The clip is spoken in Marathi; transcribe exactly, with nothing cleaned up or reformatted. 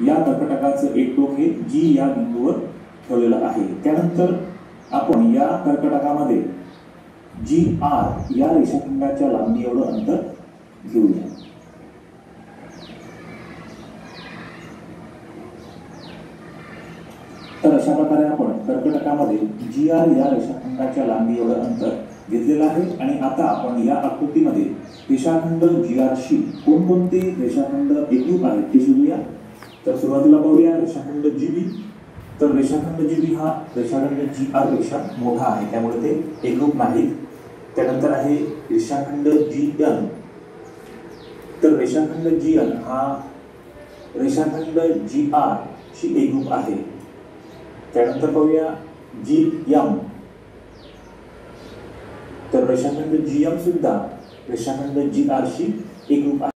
या कर्कटकाचं एक टोक हे जी या बिंदूवर ठेवलेलं आहे। त्यानंतर आपण या कर्कटकामध्ये जी आर या रेषाखंडाच्या लांबी एवढं अंतर घेऊया। तर अशा प्रकारे आपण कर्कटकामध्ये जी आर या रेषाखंडाच्या लांबी एवढं अंतर घेतलेलं आहे। आणि आता आपण या आकृतीमध्ये रेषाखंड जी आर शी कोणकोणते रेषाखंड एकरूप आहेत ते शोधूया। तर सुरुवातीला पाहूया रेषाखंड जी बी। तर रेषाखंड जी बी हा रेषाखंड जी आर पेक्षा मोठा आहे, त्यामुळे ते एकरूप नाही। त्यानंतर आहे रेषाखंड जी एन। तर रेषाखंड जी एन हा रेषाखंड जी आर शी एकरूप आहे। त्यानंतर पाहूया जी एम। तर रेषाखंड जी एम सुद्धा रेषाखंड जी आर शी एकरूप आहे।